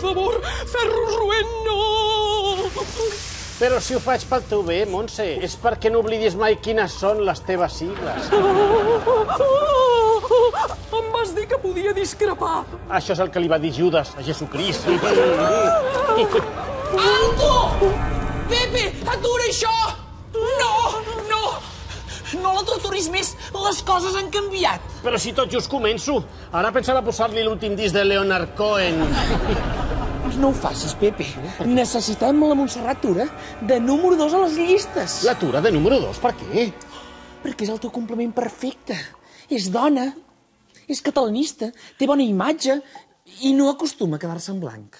favor, ferro roent, no! Però si ho faig pel teu bé, Montse, és perquè no oblidis mai quines són les teves sigles. Em vas dir que podia discrepar. Això és el que li va dir Judas a Jesucrist. Alto! Pepe, atura això! No, no! No la torturis més, les coses han canviat. Però si tot just començo. Ara pensava posar-li l'últim disc de Leonard Cohen. No ho facis, Pepe. Necessitem la Montserrat Tura de número 2 a les llistes. La Tura de número 2, per què? Perquè és el teu complement perfecte. És dona, és catalanista, té bona imatge i no acostuma a quedar-se en blanc.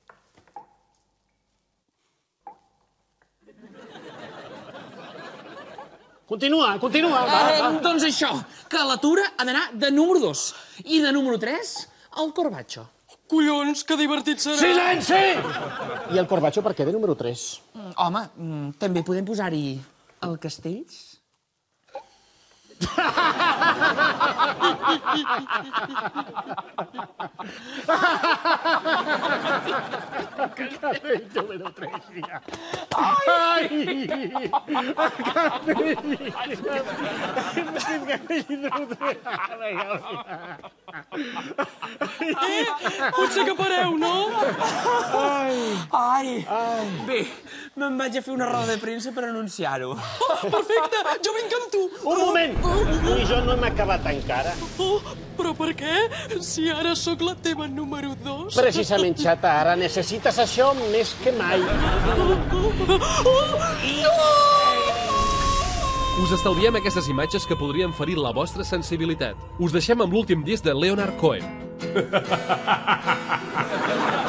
Continua. Va. Doncs això, que la Tura ha d'anar de número 2 i de número 3 al Corbacho. Collons, que divertit serà. Silenci! I el Corbacho per què de número 3? Home, també podem posar-hi el Castells? Carnell número 3, ja. Ai! Carnell número 3. Potser que pareu, no? Ai! Bé, me'n vaig a fer una roda de premsa per anunciar-ho. Perfecte, jo vinc amb tu. Un moment! Tu i jo no hem acabat encara. Però per què? Si ara sóc la teva número 2. Precisament, xata, ara necessites això més que mai. Us estalviem aquestes imatges que podrien ferir la vostra sensibilitat. Us deixem amb l'últim disc de Leonard Cohen.